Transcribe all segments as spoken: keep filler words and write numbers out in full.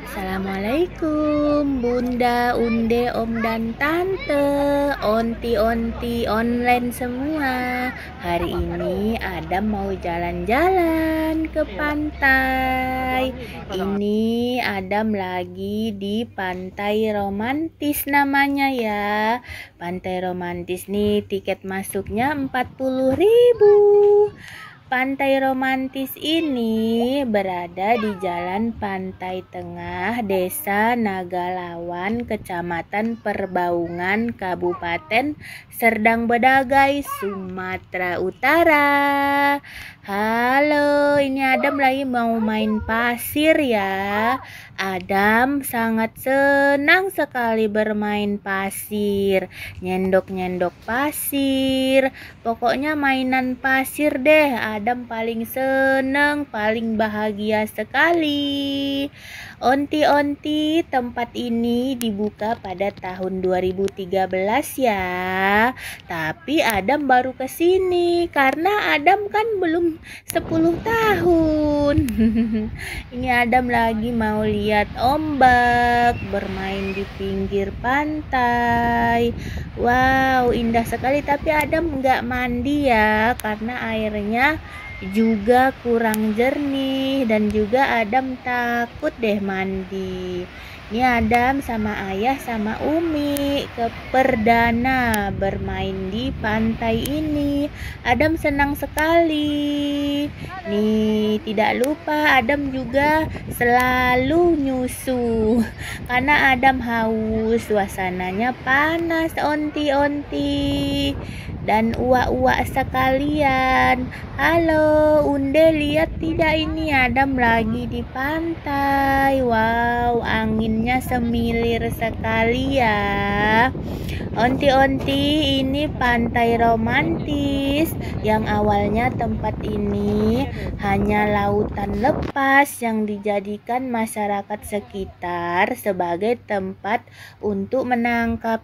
Assalamualaikum Bunda, Unde, Om dan Tante, onti-onti online semua. Hari ini Adam mau jalan-jalan ke pantai. Ini Adam lagi di pantai romantis namanya ya. Pantai romantis nih tiket masuknya empat puluh ribu. Pantai romantis ini berada di Jalan Pantai Tengah, Desa Nagalawan, Kecamatan Perbaungan, Kabupaten Serdang Bedagai, Sumatera Utara. Halo, ini Adam lagi mau main pasir ya. Adam sangat senang sekali bermain pasir, nyendok-nyendok pasir. Pokoknya mainan pasir deh, Adam paling seneng, paling bahagia sekali. Onti-onti, tempat ini dibuka pada tahun dua ribu tiga belas ya. Tapi Adam baru ke sini karena Adam kan belum sepuluh tahun. Ini Adam lagi mau lihat ombak, bermain di pinggir pantai. Wow, indah sekali, tapi Adam nggak mandi ya karena airnya juga kurang jernih dan juga Adam takut deh mandi. Ini Adam sama ayah sama Umi ke perdana bermain di pantai ini. Adam senang sekali. Nih, tidak lupa Adam juga selalu nyusu karena Adam haus. Suasananya panas, onti-onti dan uak-uak sekalian. Halo Unde, lihat tidak ini Adam lagi di pantai. Wow, anginnya semilir sekali ya. Onti-onti, ini pantai romantis yang awalnya tempat ini hanya lautan lepas yang dijadikan masyarakat sekitar sebagai tempat untuk menangkap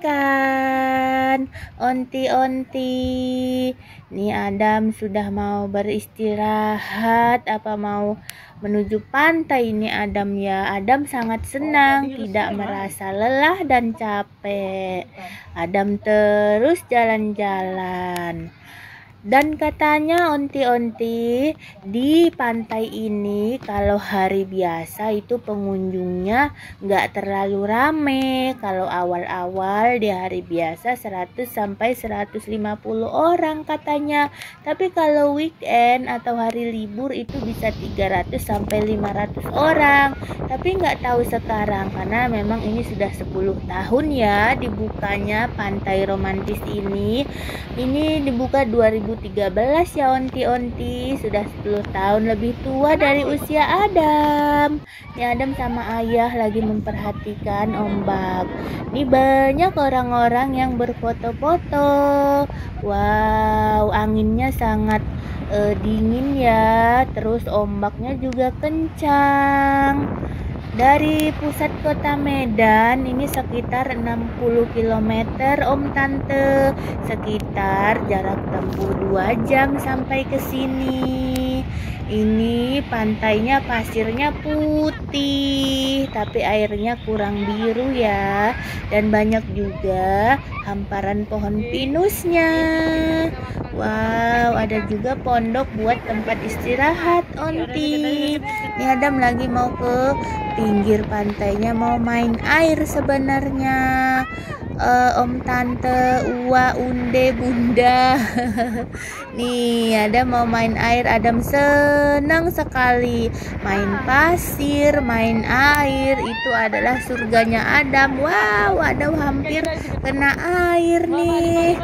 ikan. Onti-onti, nih Adam sudah mau beristirahat apa mau menuju pantai ini Adam ya. Adam sangat senang, tidak merasa lelah dan capek. Adam terus jalan-jalan. Dan katanya onti-onti, di pantai ini kalau hari biasa itu pengunjungnya nggak terlalu rame. Kalau awal-awal di hari biasa seratus sampai seratus lima puluh orang katanya. Tapi kalau weekend atau hari libur itu bisa tiga ratus sampai lima ratus orang. Tapi nggak tahu sekarang karena memang ini sudah sepuluh tahun ya dibukanya pantai romantis ini. Ini dibuka dua ribu tiga belas ya onti-onti, sudah sepuluh tahun lebih tua dari usia Adam. Ini Adam sama ayah lagi memperhatikan ombak. Ini banyak orang-orang yang berfoto-foto. Wow, anginnya sangat uh, dingin ya, terus ombaknya juga kencang. Dari pusat kota Medan ini sekitar enam puluh kilometer Om Tante, sekitar jarak tempuh dua jam sampai ke sini. Ini pantainya pasirnya putih tapi airnya kurang biru ya, dan banyak juga hamparan pohon pinusnya. Wow, ada juga pondok buat tempat istirahat onti. Ini Adam lagi mau ke pinggir pantainya mau main air sebenarnya. uh, Om Tante, Uwa, Unde, Bunda. Nih ada mau main air. Adam senang sekali main pasir, main air, itu adalah surganya Adam. Wow, Adam hampir kena air nih.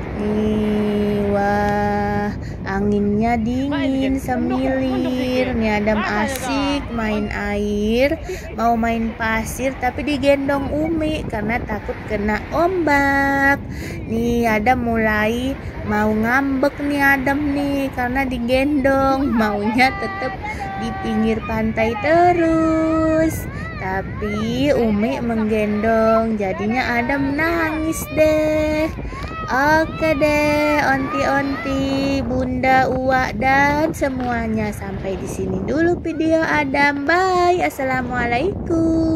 Nih, wah, anginnya dingin semilir. Nih Adam asik main air, mau main pasir tapi digendong Umi karena takut kena ombak. Nih Adam mulai mau ngambek nih Adam nih karena digendong, maunya tetap di pinggir pantai terus. Tapi Umi menggendong, jadinya Adam nangis deh. Oke deh, onti-onti, Bunda, Uwak, dan semuanya. Sampai di sini dulu video Adam. Bye. Assalamualaikum.